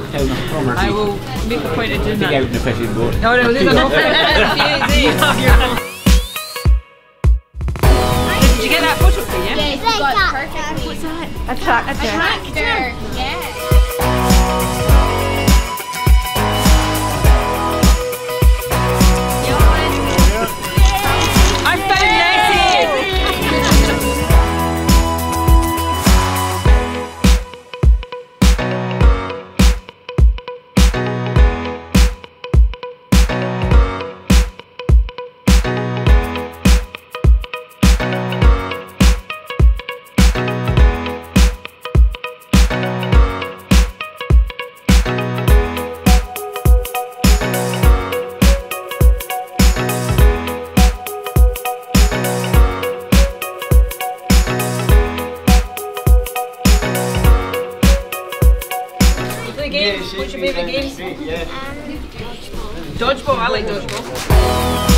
I will make a point of doing that. Out in the fishing boat. No, there's enough. Did you get that photo for you? Yeah, you got it perfectly. What's that? A tractor. Yeah. I found Nessie! What's your favourite game? Yeah. Dodgeball, I like dodgeball.